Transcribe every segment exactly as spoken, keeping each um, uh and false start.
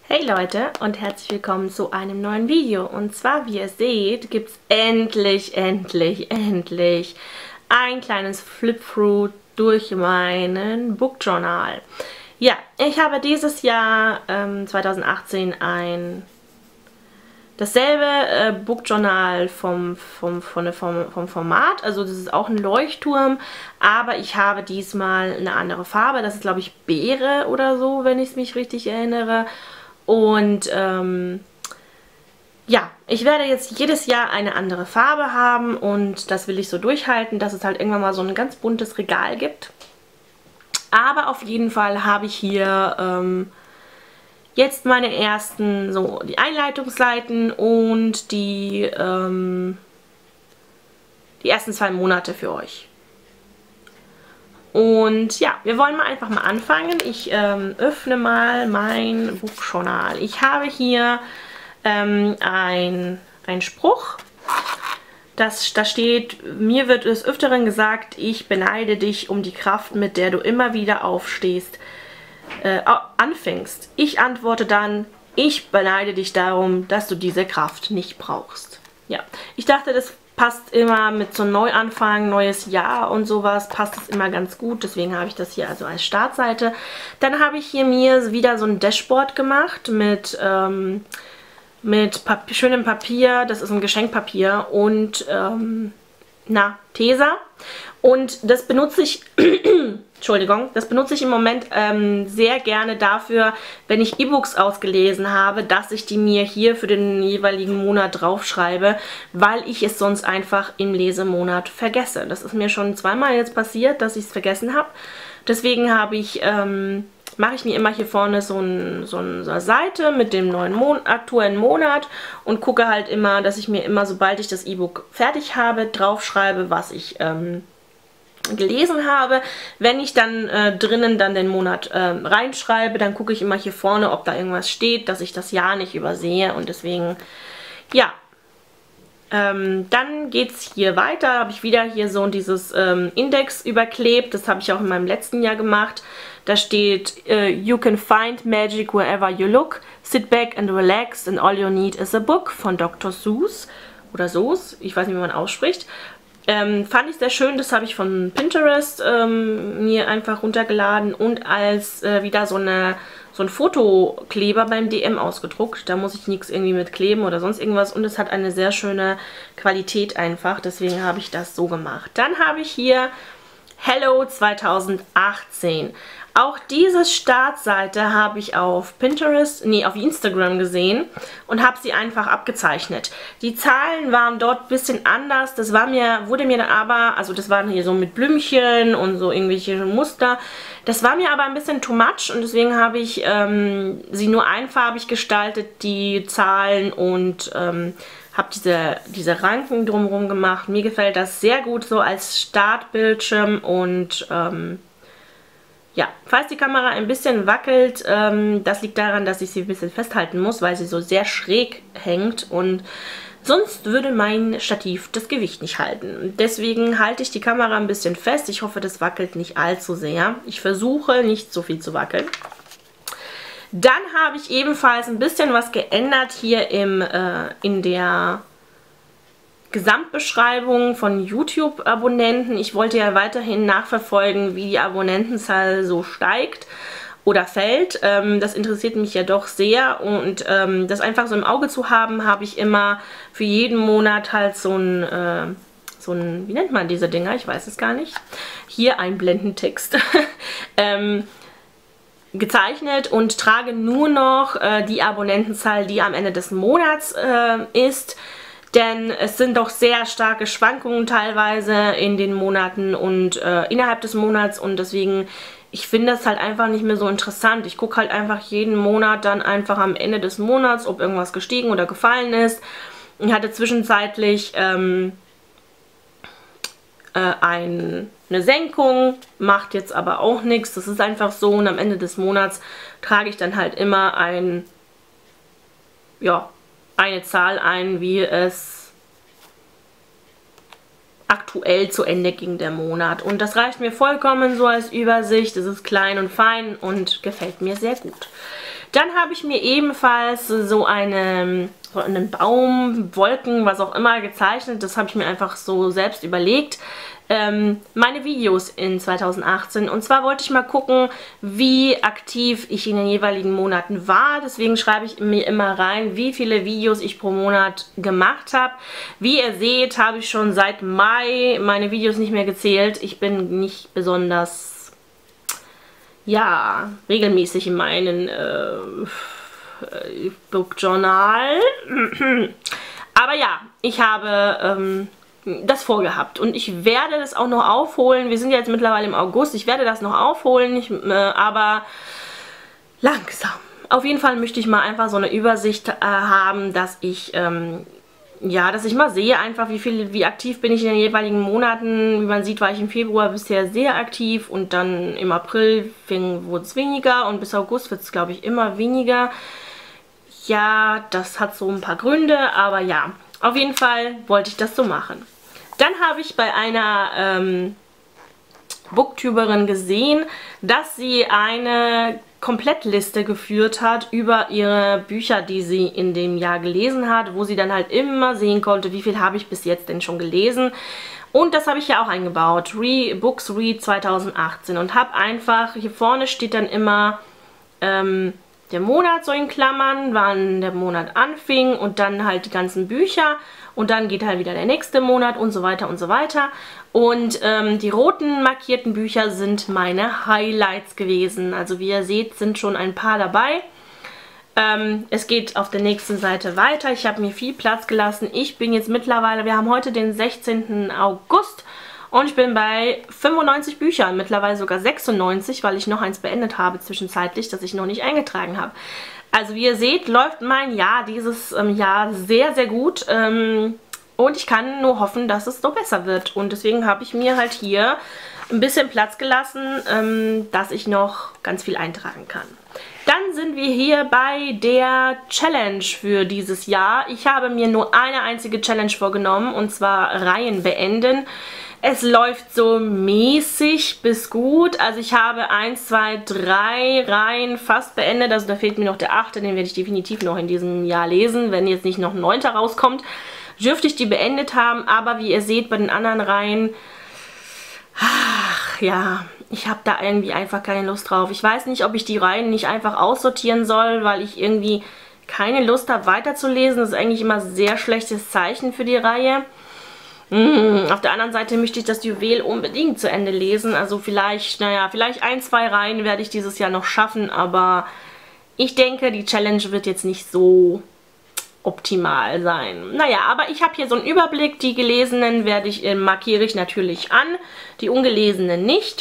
Hey Leute und herzlich willkommen zu einem neuen Video. Und zwar, wie ihr seht, gibt es endlich, endlich, endlich ein kleines Flip-Through durch meinen Book Journal. Ja, ich habe dieses Jahr ähm, zweitausendachtzehn ein dasselbe äh, Book Journal vom, vom, von, vom, vom Format, also das ist auch ein Leuchtturm, aber ich habe diesmal eine andere Farbe, das ist glaube ich Beere oder so, wenn ich es mich richtig erinnere. Und ähm, ja, ich werde jetzt jedes Jahr eine andere Farbe haben und das will ich so durchhalten, dass es halt irgendwann mal so ein ganz buntes Regal gibt. Aber auf jeden Fall habe ich hier ähm, jetzt meine ersten, so die Einleitungsseiten und die, ähm, die ersten zwei Monate für euch. Und ja, wir wollen mal einfach mal anfangen. Ich ähm, öffne mal mein Buchjournal. Ich habe hier ähm, ein, ein Spruch. Das, da steht, mir wird des Öfteren gesagt, ich beneide dich um die Kraft, mit der du immer wieder aufstehst, äh, anfängst. Ich antworte dann, ich beneide dich darum, dass du diese Kraft nicht brauchst. Ja, ich dachte, das passt immer mit so einem Neuanfang, neues Jahr und sowas, passt es immer ganz gut. Deswegen habe ich das hier also als Startseite. Dann habe ich hier mir wieder so ein Dashboard gemacht mit, ähm, mit Papier, schönem Papier. Das ist ein Geschenkpapier und ähm, na, Tesa. Und das benutze ich, Entschuldigung, das benutze ich im Moment ähm, sehr gerne dafür, wenn ich E-Books ausgelesen habe, dass ich die mir hier für den jeweiligen Monat draufschreibe, weil ich es sonst einfach im Lesemonat vergesse. Das ist mir schon zweimal jetzt passiert, dass ich es vergessen habe. Deswegen habe ich, ähm, mache ich mir immer hier vorne so, ein, so eine Seite mit dem neuen Mon- aktuellen Monat und gucke halt immer, dass ich mir immer, sobald ich das E-Book fertig habe, draufschreibe, was ich ähm, gelesen habe. Wenn ich dann äh, drinnen dann den Monat äh, reinschreibe, dann gucke ich immer hier vorne, ob da irgendwas steht, dass ich das Jahr nicht übersehe und deswegen, ja. Ähm, dann geht es hier weiter, habe ich wieder hier so dieses ähm, Index überklebt, das habe ich auch in meinem letzten Jahr gemacht. Da steht, uh, you can find magic wherever you look, sit back and relax and all you need is a book von Doktor Seuss oder Seuss, ich weiß nicht, wie man ausspricht. Ähm, fand ich sehr schön, das habe ich von Pinterest ähm, mir einfach runtergeladen und als äh, wieder so, eine, so ein Fotokleber beim D M ausgedruckt. Da muss ich nichts irgendwie mit kleben oder sonst irgendwas und es hat eine sehr schöne Qualität einfach, deswegen habe ich das so gemacht. Dann habe ich hier Hello zweitausendachtzehn. Auch diese Startseite habe ich auf Pinterest, nee, auf Instagram gesehen und habe sie einfach abgezeichnet. Die Zahlen waren dort ein bisschen anders, das war mir, wurde mir dann aber, also das waren hier so mit Blümchen und so irgendwelche Muster, das war mir aber ein bisschen too much und deswegen habe ich ähm, sie nur einfarbig gestaltet, die Zahlen und ähm, habe diese, diese Ranken drumherum gemacht. Mir gefällt das sehr gut so als Startbildschirm und ähm, ja, falls die Kamera ein bisschen wackelt, ähm, das liegt daran, dass ich sie ein bisschen festhalten muss, weil sie so sehr schräg hängt und sonst würde mein Stativ das Gewicht nicht halten. Deswegen halte ich die Kamera ein bisschen fest. Ich hoffe, das wackelt nicht allzu sehr. Ich versuche nicht so viel zu wackeln. Dann habe ich ebenfalls ein bisschen was geändert hier im, äh, in der Gesamtbeschreibung von YouTube-Abonnenten. Ich wollte ja weiterhin nachverfolgen, wie die Abonnentenzahl so steigt oder fällt. Ähm, das interessiert mich ja doch sehr und ähm, das einfach so im Auge zu haben, habe ich immer für jeden Monat halt so ein, äh, so ein, wie nennt man diese Dinger? Ich weiß es gar nicht. Hier Einblendentext. ähm, gezeichnet und trage nur noch äh, die Abonnentenzahl, die am Ende des Monats äh, ist. Denn es sind doch sehr starke Schwankungen teilweise in den Monaten und äh, innerhalb des Monats und deswegen, ich finde das halt einfach nicht mehr so interessant. Ich gucke halt einfach jeden Monat dann einfach am Ende des Monats, ob irgendwas gestiegen oder gefallen ist. Ich hatte zwischenzeitlich ähm, äh, ein, eine Senkung, macht jetzt aber auch nichts. Das ist einfach so und am Ende des Monats trage ich dann halt immer ein, ja, eine Zahl ein, wie es aktuell zu Ende ging, der Monat. Und das reicht mir vollkommen so als Übersicht. Es ist klein und fein und gefällt mir sehr gut. Dann habe ich mir ebenfalls so eine, so einen Baum, Wolken, was auch immer gezeichnet. Das habe ich mir einfach so selbst überlegt. Ähm, meine Videos in zweitausendachtzehn. Und zwar wollte ich mal gucken, wie aktiv ich in den jeweiligen Monaten war. Deswegen schreibe ich mir immer rein, wie viele Videos ich pro Monat gemacht habe. Wie ihr seht, habe ich schon seit Mai meine Videos nicht mehr gezählt. Ich bin nicht besonders, ja, regelmäßig in meinen äh, Book Journal. Aber ja, ich habe ähm, das vorgehabt und ich werde das auch noch aufholen. Wir sind jetzt mittlerweile im August. Ich werde das noch aufholen, ich, äh, aber langsam. Auf jeden Fall möchte ich mal einfach so eine Übersicht äh, haben, dass ich ähm, ja, dass ich mal sehe einfach, wie viel, wie aktiv bin ich in den jeweiligen Monaten. Wie man sieht, war ich im Februar bisher sehr aktiv und dann im April wurde es weniger und bis August wird es, glaube ich, immer weniger. Ja, das hat so ein paar Gründe, aber ja, auf jeden Fall wollte ich das so machen. Dann habe ich bei einer ähm, Booktuberin gesehen, dass sie eine Komplettliste geführt hat über ihre Bücher, die sie in dem Jahr gelesen hat, wo sie dann halt immer sehen konnte, wie viel habe ich bis jetzt denn schon gelesen. Und das habe ich ja auch eingebaut, Re Books Read zweitausendachtzehn, und habe einfach, hier vorne steht dann immer ähm, der Monat so in Klammern, wann der Monat anfing und dann halt die ganzen Bücher. Und dann geht halt wieder der nächste Monat und so weiter und so weiter. Und ähm, die roten markierten Bücher sind meine Highlights gewesen. Also wie ihr seht, sind schon ein paar dabei. Ähm, es geht auf der nächsten Seite weiter. Ich habe mir viel Platz gelassen. Ich bin jetzt mittlerweile, wir haben heute den sechzehnten August. Und ich bin bei fünfundneunzig Büchern, mittlerweile sogar sechsundneunzig, weil ich noch eins beendet habe zwischenzeitlich, das ich noch nicht eingetragen habe. Also wie ihr seht, läuft mein Jahr dieses ähm, Jahr sehr, sehr gut. Ähm, und ich kann nur hoffen, dass es noch besser wird. Und deswegen habe ich mir halt hier ein bisschen Platz gelassen, ähm, dass ich noch ganz viel eintragen kann. Dann sind wir hier bei der Challenge für dieses Jahr. Ich habe mir nur eine einzige Challenge vorgenommen, und zwar Reihen beenden. Es läuft so mäßig bis gut. Also ich habe eins, zwei, drei Reihen fast beendet. Also da fehlt mir noch der achte, den werde ich definitiv noch in diesem Jahr lesen. Wenn jetzt nicht noch ein neunter rauskommt, dürfte ich die beendet haben. Aber wie ihr seht, bei den anderen Reihen, ach ja, ich habe da irgendwie einfach keine Lust drauf. Ich weiß nicht, ob ich die Reihen nicht einfach aussortieren soll, weil ich irgendwie keine Lust habe weiterzulesen. Das ist eigentlich immer ein sehr schlechtes Zeichen für die Reihe. Mmh, auf der anderen Seite möchte ich das Juwel unbedingt zu Ende lesen. Also vielleicht, naja, vielleicht ein, zwei Reihen werde ich dieses Jahr noch schaffen. Aber ich denke, die Challenge wird jetzt nicht so optimal sein. Naja, aber ich habe hier so einen Überblick. Die gelesenen werde ich, äh, markiere ich natürlich an. Die ungelesenen nicht.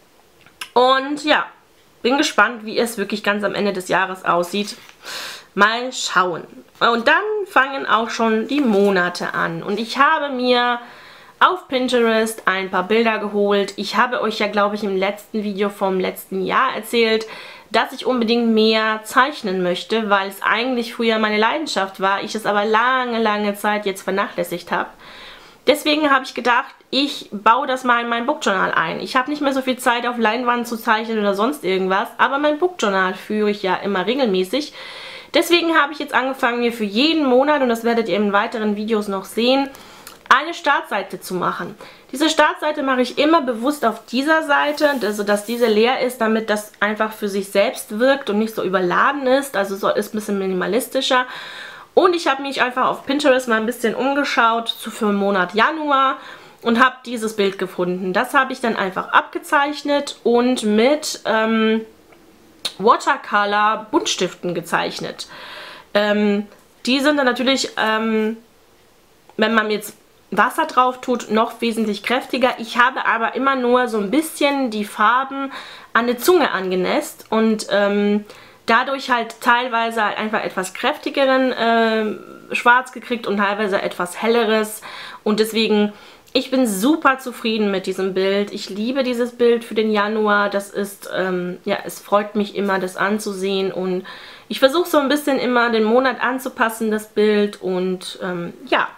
Und ja, bin gespannt, wie es wirklich ganz am Ende des Jahres aussieht. Mal schauen. Und dann fangen auch schon die Monate an. Und ich habe mir auf Pinterest ein paar Bilder geholt. Ich habe euch ja, glaube ich, im letzten Video vom letzten Jahr erzählt, dass ich unbedingt mehr zeichnen möchte, weil es eigentlich früher meine Leidenschaft war. Ich es aber lange, lange Zeit jetzt vernachlässigt habe. Deswegen habe ich gedacht, ich baue das mal in mein Bookjournal ein. Ich habe nicht mehr so viel Zeit, auf Leinwand zu zeichnen oder sonst irgendwas, aber mein Bookjournal führe ich ja immer regelmäßig. Deswegen habe ich jetzt angefangen, mir für jeden Monat, und das werdet ihr in weiteren Videos noch sehen, eine Startseite zu machen. Diese Startseite mache ich immer bewusst auf dieser Seite, also dass diese leer ist, damit das einfach für sich selbst wirkt und nicht so überladen ist. Also so ist ein bisschen minimalistischer. Und ich habe mich einfach auf Pinterest mal ein bisschen umgeschaut für den Monat Januar und habe dieses Bild gefunden. Das habe ich dann einfach abgezeichnet und mit ähm, Watercolor Buntstiften gezeichnet. Ähm, die sind dann natürlich, ähm, wenn man jetzt Wasser drauf tut, noch wesentlich kräftiger. Ich habe aber immer nur so ein bisschen die Farben an der Zunge angenässt und ähm, dadurch halt teilweise einfach etwas kräftigeren äh, Schwarz gekriegt und teilweise etwas helleres. Und deswegen, ich bin super zufrieden mit diesem Bild. Ich liebe dieses Bild für den Januar. Das ist, ähm, ja, es freut mich immer, das anzusehen. Und ich versuche so ein bisschen immer den Monat anzupassen, das Bild. Und ähm, ja,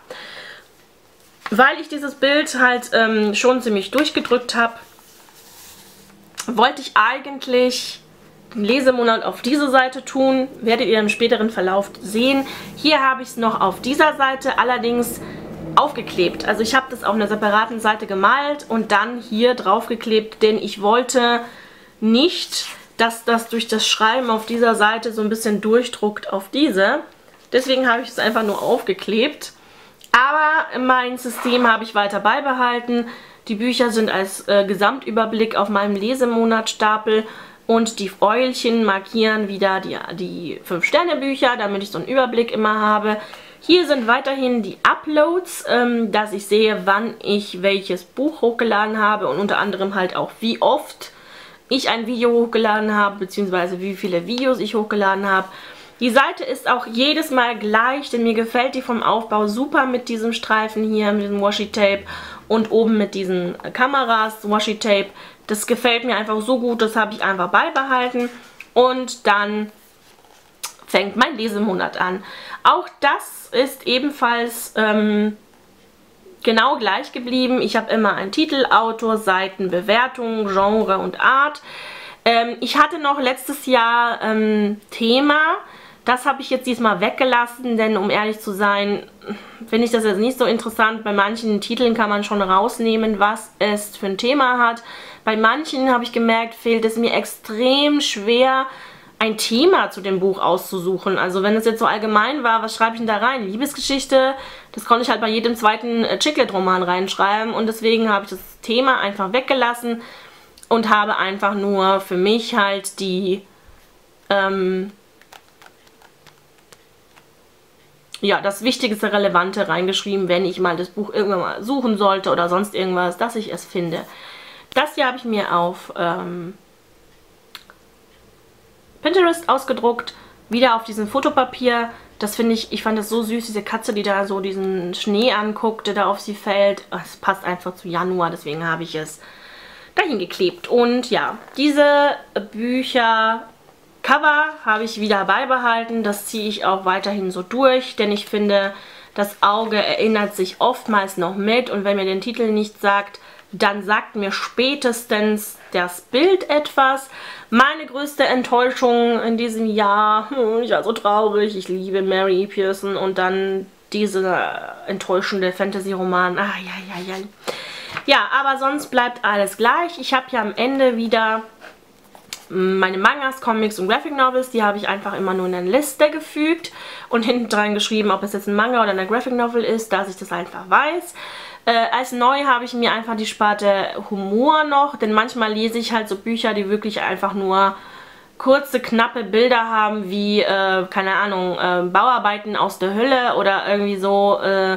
weil ich dieses Bild halt ähm, schon ziemlich durchgedrückt habe, wollte ich eigentlich den Lesemonat auf diese Seite tun. Werdet ihr im späteren Verlauf sehen. Hier habe ich es noch auf dieser Seite, allerdings aufgeklebt. Also ich habe das auf einer separaten Seite gemalt und dann hier draufgeklebt, denn ich wollte nicht, dass das durch das Schreiben auf dieser Seite so ein bisschen durchdruckt auf diese. Deswegen habe ich es einfach nur aufgeklebt. Aber mein System habe ich weiter beibehalten. Die Bücher sind als äh, Gesamtüberblick auf meinem Lesemonatstapel und die Eulchen markieren wieder die, die fünf Sterne Bücher, damit ich so einen Überblick immer habe. Hier sind weiterhin die Uploads, ähm, dass ich sehe, wann ich welches Buch hochgeladen habe und unter anderem halt auch wie oft ich ein Video hochgeladen habe, beziehungsweise wie viele Videos ich hochgeladen habe. Die Seite ist auch jedes Mal gleich, denn mir gefällt die vom Aufbau super mit diesem Streifen hier, mit diesem Washi-Tape und oben mit diesen Kameras, Washi-Tape. Das gefällt mir einfach so gut, das habe ich einfach beibehalten. Und dann fängt mein Lesemonat an. Auch das ist ebenfalls ähm, genau gleich geblieben. Ich habe immer einen Titel, Autor, Seiten, Bewertung, Genre und Art. Ähm, ich hatte noch letztes Jahr ähm, Thema. Das habe ich jetzt diesmal weggelassen, denn um ehrlich zu sein, finde ich das jetzt nicht so interessant. Bei manchen Titeln kann man schon rausnehmen, was es für ein Thema hat. Bei manchen, habe ich gemerkt, fehlt es mir extrem schwer, ein Thema zu dem Buch auszusuchen. Also wenn es jetzt so allgemein war, was schreibe ich denn da rein? Liebesgeschichte, das konnte ich halt bei jedem zweiten Chicklet-Roman reinschreiben und deswegen habe ich das Thema einfach weggelassen und habe einfach nur für mich halt die ähm, ja, das Wichtigste, Relevante reingeschrieben, wenn ich mal das Buch irgendwann mal suchen sollte oder sonst irgendwas, dass ich es finde. Das hier habe ich mir auf ähm, Pinterest ausgedruckt, wieder auf diesem Fotopapier. Das finde ich, ich fand das so süß, diese Katze, die da so diesen Schnee anguckt, der da auf sie fällt. Es passt einfach zu Januar, deswegen habe ich es dahin geklebt. Und ja, diese Bücher Cover habe ich wieder beibehalten. Das ziehe ich auch weiterhin so durch, denn ich finde, das Auge erinnert sich oftmals noch mit und wenn mir den Titel nicht sagt, dann sagt mir spätestens das Bild etwas. Meine größte Enttäuschung in diesem Jahr, ich war so traurig, ich liebe Mary Pearson und dann dieser enttäuschende Fantasy-Roman. Ah, ja, ja, ja. Ja, aber sonst bleibt alles gleich. Ich habe ja am Ende wieder meine Mangas, Comics und Graphic Novels, die habe ich einfach immer nur in eine Liste gefügt und hinten dran geschrieben, ob es jetzt ein Manga oder eine Graphic Novel ist, dass ich das einfach weiß. Äh, als neu habe ich mir einfach die Sparte Humor noch, denn manchmal lese ich halt so Bücher, die wirklich einfach nur kurze, knappe Bilder haben, wie, äh, keine Ahnung, äh, Bauarbeiten aus der Hölle oder irgendwie so, äh,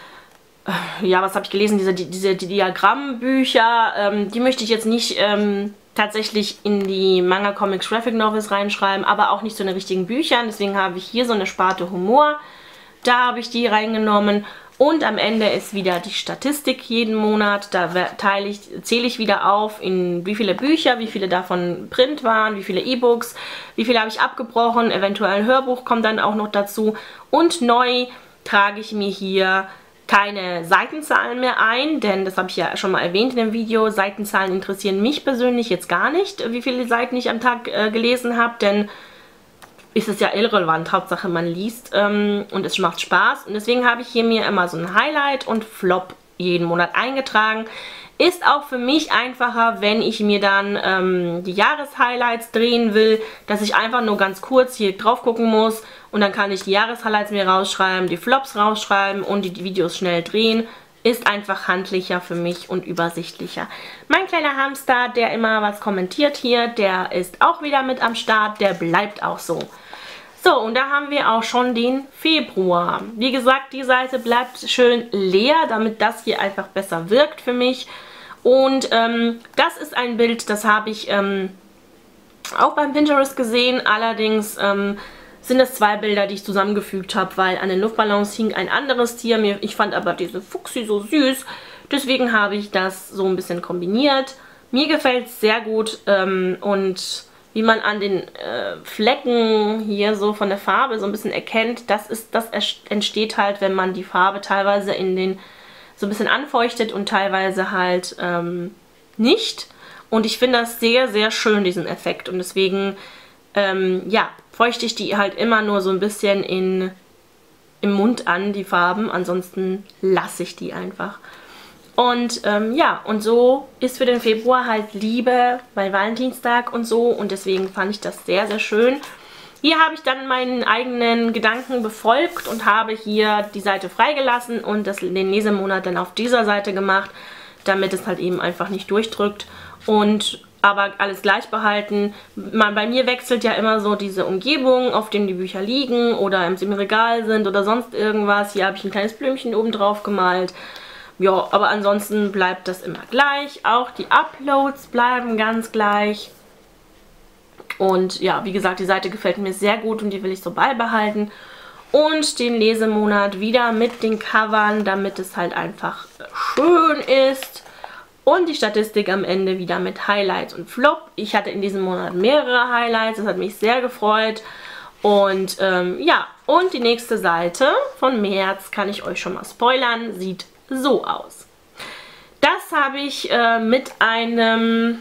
ja, was habe ich gelesen, diese, diese die Diagrammbücher, ähm, die möchte ich jetzt nicht ähm, tatsächlich in die Manga, Comics, Graphic Novels reinschreiben, aber auch nicht zu den richtigen Büchern. Deswegen habe ich hier so eine Sparte Humor. Da habe ich die reingenommen. Und am Ende ist wieder die Statistik jeden Monat. Da teile ich, zähle ich wieder auf, in wie viele Bücher, wie viele davon Print waren, wie viele E-Books, wie viele habe ich abgebrochen. Eventuell ein Hörbuch kommt dann auch noch dazu. Und neu trage ich mir hier keine Seitenzahlen mehr ein, denn das habe ich ja schon mal erwähnt in dem Video. Seitenzahlen interessieren mich persönlich jetzt gar nicht, wie viele Seiten ich am Tag äh, gelesen habe, denn ist es ja irrelevant. Hauptsache man liest ähm, und es macht Spaß. Und deswegen habe ich hier mir immer so ein Highlight und Flop jeden Monat eingetragen. Ist auch für mich einfacher, wenn ich mir dann ähm, die Jahreshighlights drehen will, dass ich einfach nur ganz kurz hier drauf gucken muss und dann kann ich die Jahreshighlights mir rausschreiben, die Flops rausschreiben und die Videos schnell drehen. Ist einfach handlicher für mich und übersichtlicher. Mein kleiner Hamster, der immer was kommentiert hier, der ist auch wieder mit am Start, der bleibt auch so. So, und da haben wir auch schon den Februar. Wie gesagt, die Seite bleibt schön leer, damit das hier einfach besser wirkt für mich. Und ähm, das ist ein Bild, das habe ich ähm, auch beim Pinterest gesehen. Allerdings ähm, sind es zwei Bilder, die ich zusammengefügt habe, weil an den Luftballons hing ein anderes Tier. Ich fand aber diese Fuchsi so süß. Deswegen habe ich das so ein bisschen kombiniert. Mir gefällt es sehr gut ähm, und wie man an den äh, Flecken hier so von der Farbe so ein bisschen erkennt, das, ist, das entsteht halt, wenn man die Farbe teilweise in den so ein bisschen anfeuchtet und teilweise halt ähm, nicht. Und ich finde das sehr, sehr schön, diesen Effekt. Und deswegen ähm, ja, feuchte ich die halt immer nur so ein bisschen in, im Mund an, die Farben. Ansonsten lasse ich die einfach. Und ähm, ja, und so ist für den Februar halt Liebe bei Valentinstag und so. Und deswegen fand ich das sehr, sehr schön. Hier habe ich dann meinen eigenen Gedanken befolgt und habe hier die Seite freigelassen und das, den Lesemonat dann auf dieser Seite gemacht, damit es halt eben einfach nicht durchdrückt. Und aber alles gleich behalten. Man, bei mir wechselt ja immer so diese Umgebung, auf denen die Bücher liegen oder im Regal sind oder sonst irgendwas. Hier habe ich ein kleines Blümchen oben drauf gemalt. Ja, aber ansonsten bleibt das immer gleich. Auch die Uploads bleiben ganz gleich. Und ja, wie gesagt, die Seite gefällt mir sehr gut und die will ich so beibehalten. Und den Lesemonat wieder mit den Covern, damit es halt einfach schön ist. Und die Statistik am Ende wieder mit Highlights und Flop. Ich hatte in diesem Monat mehrere Highlights, das hat mich sehr gefreut. Und ähm, ja, und die nächste Seite von März, kann ich euch schon mal spoilern, sieht so aus. Das habe ich äh, mit einem...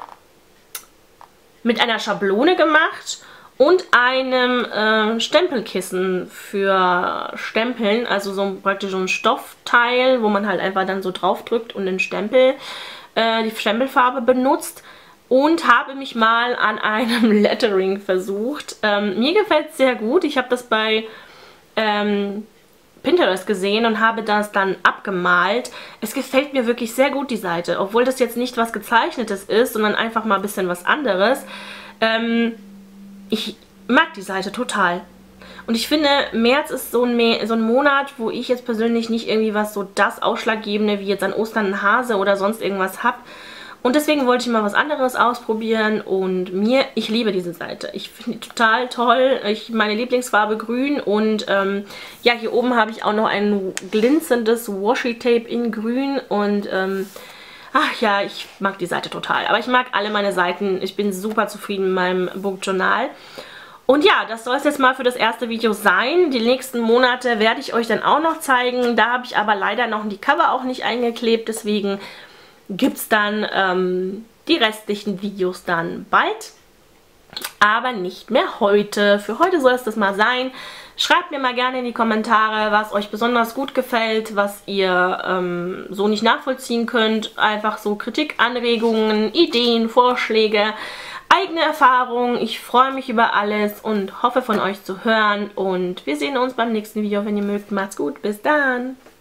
mit einer Schablone gemacht und einem äh, Stempelkissen für Stempeln, also so praktisch so ein Stoffteil, wo man halt einfach dann so drauf drückt und den Stempel, äh, die Stempelfarbe benutzt, und habe mich mal an einem Lettering versucht. Ähm, mir gefällt es sehr gut. Ich habe das bei ähm, Pinterest gesehen und habe das dann abgemalt. Es gefällt mir wirklich sehr gut, die Seite, obwohl das jetzt nicht was Gezeichnetes ist, sondern einfach mal ein bisschen was anderes. Ähm, ich mag die Seite total. Und ich finde, März ist so ein, so ein Monat, wo ich jetzt persönlich nicht irgendwie was so das Ausschlaggebende wie jetzt an Ostern ein Hase oder sonst irgendwas habe. Und deswegen wollte ich mal was anderes ausprobieren und mir, ich liebe diese Seite. Ich finde die total toll. Ich, meine Lieblingsfarbe grün und ähm, ja, hier oben habe ich auch noch ein glänzendes Washi-Tape in grün und ähm, ach ja, ich mag die Seite total. Aber ich mag alle meine Seiten. Ich bin super zufrieden mit meinem Bookjournal. Und ja, das soll es jetzt mal für das erste Video sein. Die nächsten Monate werde ich euch dann auch noch zeigen. Da habe ich aber leider noch die Cover auch nicht eingeklebt, deswegen gibt es dann ähm, die restlichen Videos dann bald, aber nicht mehr heute. Für heute soll es das mal sein. Schreibt mir mal gerne in die Kommentare, was euch besonders gut gefällt, was ihr ähm, so nicht nachvollziehen könnt. Einfach so Kritik, Anregungen, Ideen, Vorschläge, eigene Erfahrungen. Ich freue mich über alles und hoffe von euch zu hören. Und wir sehen uns beim nächsten Video, wenn ihr mögt. Macht's gut, bis dann!